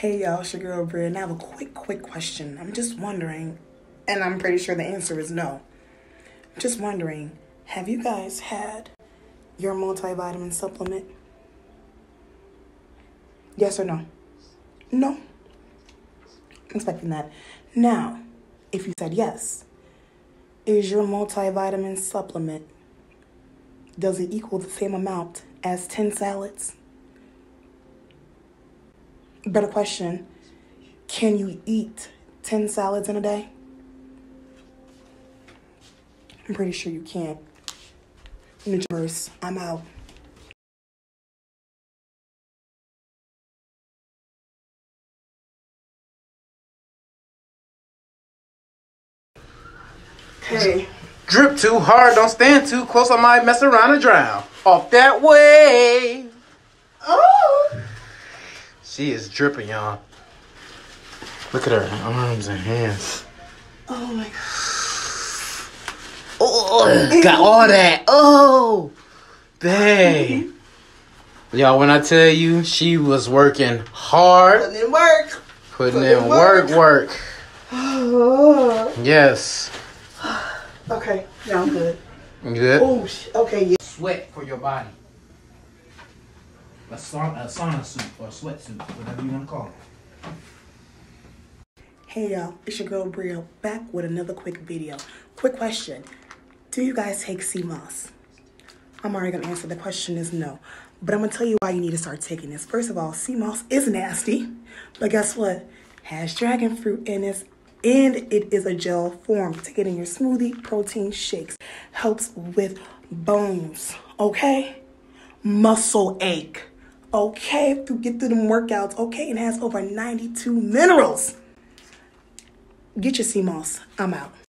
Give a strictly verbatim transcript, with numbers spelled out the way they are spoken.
Hey y'all, it's your girl Bria, and I have a quick, quick question. I'm just wondering, and I'm pretty sure the answer is no. I'm just wondering, have you guys had your multivitamin supplement? Yes or no? No? I'm expecting that. Now, if you said yes, is your multivitamin supplement, does it equal the same amount as ten salads? Better question, can you eat ten salads in a day? I'm pretty sure you can't. Nutriverse, I'm out. Hey. Drip too hard, don't stand too close, I might mess around and drown. Off that way. Oh! She is dripping, y'all. Look at her arms and hands. Oh my god. Oh, got all that. Oh, babe. Y'all, when I tell you, she was working hard. Putting in work. Putting, Putting in work, work. work. Oh. Yes. Okay, yeah, I'm good. You good? Oh, okay, yeah. Sweat for your body. A sauna, a sauna suit or a sweatsuit, whatever you want to call it. Hey y'all, it's your girl Bria back with another quick video. Quick question. Do you guys take sea moss? I'm already going to answer. The question is no. But I'm going to tell you why you need to start taking this. First of all, sea moss is nasty. But guess what? Has dragon fruit in it. And it is a gel form. Take it in your smoothie, protein shakes. Helps with bones. Okay? Muscle ache. Okay? To get through them workouts. Okay? And has over ninety-two minerals. Get your sea moss. I'm out.